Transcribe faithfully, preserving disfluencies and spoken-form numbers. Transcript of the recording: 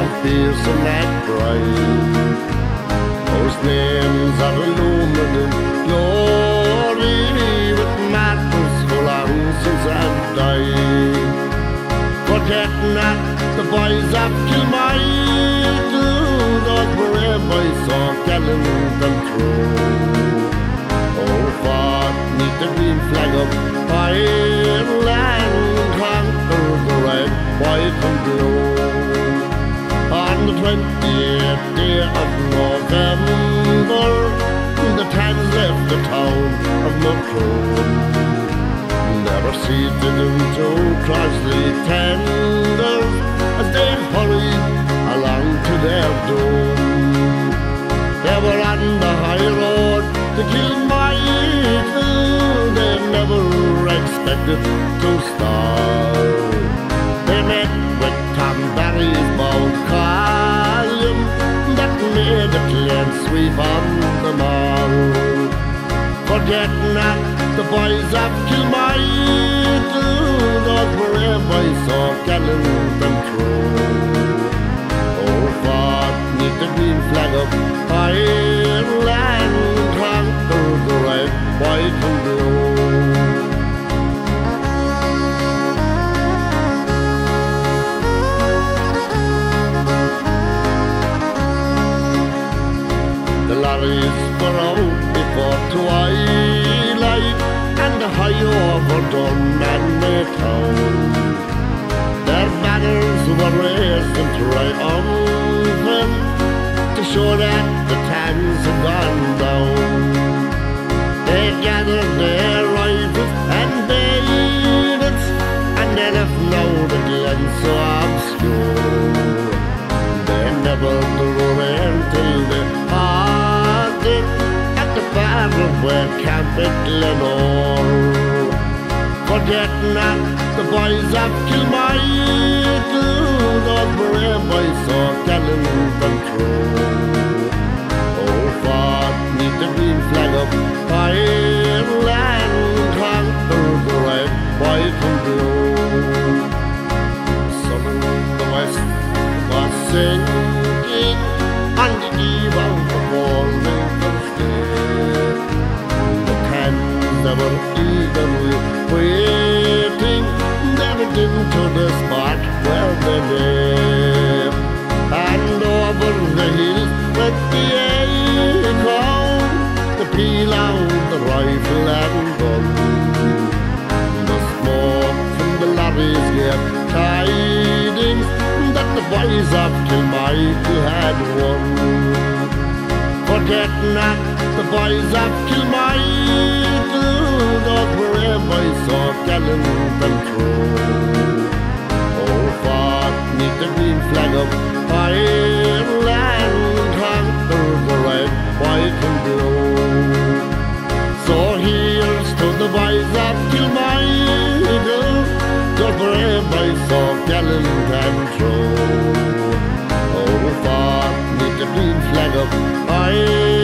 fierce and that bright. Those names are illuminated glory with madness for ounces have died. Forget not the boys of Kilmichael, those brave boys saw gallant and true. Oh, fought neath the green flag of Ireland, conquered the red, white and blue. On the twentieth day of November, the Tans left the town of Macroom. They were seated into Crossley tenders as they hurried along to their doom. They were on the high road to Kilmichael. They never expected to start. They met with Tom Barry's bold column that made a clean sweep on them all. Forget not the boys of Kilmichael, those brave boys so gallant and true. Oh, fought neath the green flag of Ireland, conquered the red, white and blue. The lorries were out before twilight, and the high over Dunmanway town. Their banners were raised in triumphant to show that the Tans had gone down. They gathered their rifles and bayonets, and they left now the glen so obscure. They never drew in till they parted at the battle where camp at Glenore. Forget not the boys of Kilmichael, those brave boys so gallant and true. Oh, fought neath the green flag of Ireland, conquered the red, white and blue. Sun in the west was sinking on the eve of the morning day. The Tans that were eagerly waiting, they went into the spot where they lay. And over the hills went the echo, the peal out the rifle and gun. The smoke from the lorries gave tidings that the boys of Kilmichael had won. Forget not the boys of Kilmichael, those brave boys so gallant and true. Oh, fought neath the green flag of Ireland, conquered the red, white and blue. So here's to the boys of Kilmichael, those brave boys so gallant and true. Oh, fought neath the green flag of Ireland,